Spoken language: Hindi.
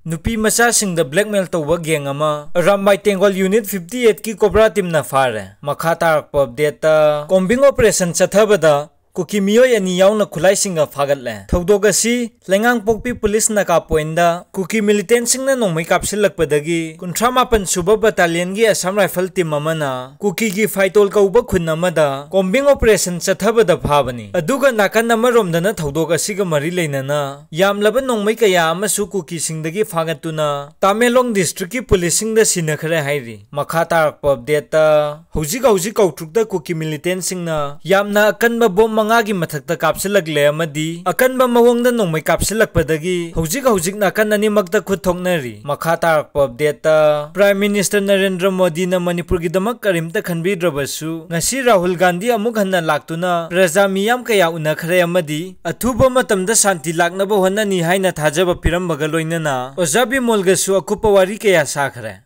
नुपी मचासिंग ब्लैकमेल तौब गैंग अरामबाई तेंगोल यूनिट 58 की कोबरा टीम न फारे मखा तारक अपडेट कॉम्बिंग ऑपरेशन चथबदा कुकी मियोय अनि याउन खुलाइसिंग फागतले थौदोग असि लेंगांग पोकपी पुलिस नका पॉइंट कुकी मिलिटेंट सिंग नोंमै कापसिलकपदगी 38 सुबा बटालियन गी असम राइफल टीम अमना कुकी गी फाइटोल कौब खुन अमदा कॉम्बिंग ऑपरेशन चथबदा फाबनी अदुगा नाकन अमरोमदना थौदोग असिग मरि लेनना यामलब नोंमै कया अमसु कुकी सिंगदगी फागतुना तामेलोंग डिस्ट्रिक्ट की पुलिस सिंग द सिनखरे हाइरी मखा तारक अपडेट हौजी कौट्रुक द कुकी मिलिटेंट सिंग यामना अकनब बोम मंगागी मथक्ता कापसिलकले अमदी अकनब मवोंगदा नोंमै कापसिलकपदगी हौजिक नाकन अनिमक्ता खुद थोकनरी मखा तारक update prime minister Narendra Modi न मणिपुर की दमक करिमता खनबिद्रबसु ngasi राहुल गांधी अमुक हन्ना लाक्तुना प्रजा मियाम कया उनखरे अमदी अथुबा मतमदा शांति लाक्नबा होननी हाइना थाजबा पिरमबगा लोइनना ओजाबी मोलगसु अकुपा वारी कया साखरे।